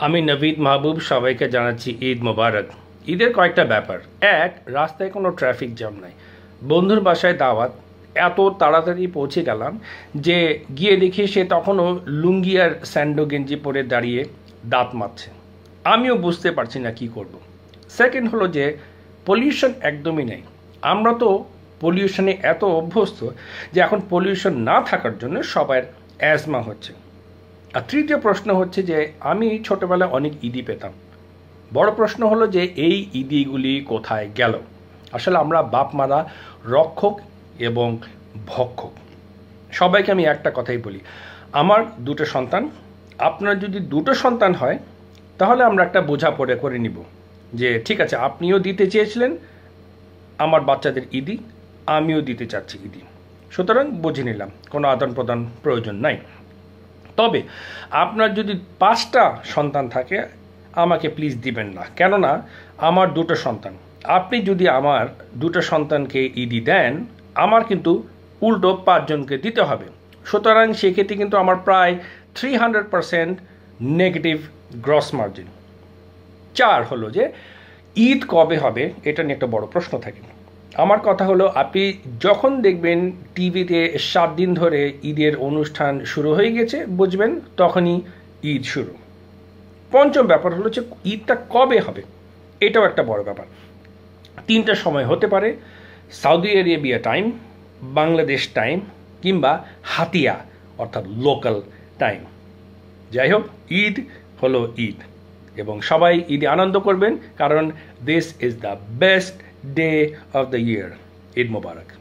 আমি নবীদ মাহবুব সবাইকে জানাচ্ছি ঈদ মুবারক। ঈদের কয়েকটা ব্যাপার। এক, রাস্তায় কোনো ট্রাফিক জ্যাম নাই, বন্ধুর বাসায় দাওয়াত, এত তাড়াতাড়ি পৌঁছে গেলাম যে গিয়ে দেখি সে তখনও লুঙ্গি আর স্যান্ডো গেঞ্জি পরে দাঁড়িয়ে দাঁত মারছে। আমিও বুঝতে পারছি না কি করব। সেকেন্ড হলো যে পলিউশন একদমই নেই। আমরা তো পলিউশনে এত অভ্যস্ত যে এখন পলিউশন না থাকার জন্য সবার অ্যাজমা হচ্ছে। আর তৃতীয় প্রশ্ন হচ্ছে যে আমি ছোটবেলায় অনেক ঈদি পেতাম। বড় প্রশ্ন হলো যে এই ঈদিগুলি কোথায় গেল? আসলে আমরা বাপ মারা রক্ষক এবং ভক্ষক। সবাইকে আমি একটা কথাই বলি, আমার দুটো সন্তান, আপনার যদি দুটো সন্তান হয় তাহলে আমরা একটা বোঝাপড়া করে নিব যে ঠিক আছে, আপনিও দিতে চেয়েছিলেন আমার বাচ্চাদের ঈদি, আমিও দিতে চাচ্ছি ঈদি, সুতরাং বুঝে নিলাম, কোনো আদান প্রদান প্রয়োজন নাই। তবে আপনার যদি 5টা সন্তান থাকে আমাকে প্লিজ দিবেন না, কেননা আমার দুটো সন্তান। আপনি যদি আমার দুটো সন্তানকে ঈদি দেন আমার কিন্তু উল্টো 5 জনকে দিতে হবে। সুতরাং সেক্ষেত্রে কিন্তু আমার প্রায় 300% নেগেটিভ গ্রস মার্জিন। 4 হলো যে ঈদ কবে হবে এটা নিয়ে একটা বড় প্রশ্ন থাকে। আমার কথা হলো, আপনি যখন দেখবেন টিভিতে 7 দিন ধরে ঈদের অনুষ্ঠান শুরু হয়ে গেছে বুঝবেন তখনই ঈদ শুরু। পঞ্চম ব্যাপার হলো যে ঈদটা কবে হবে এটাও একটা বড় ব্যাপার। 3টা সময় হতে পারে, Saudi Arabia time, Bangladesh time কিংবা হাতিয়া অর্থাৎ লোকাল টাইম। যাই হোক, ঈদ হলো ঈদ এবং সবাই ঈদে আনন্দ করবেন, কারণ this is the best day of the year. Eid Mubarak.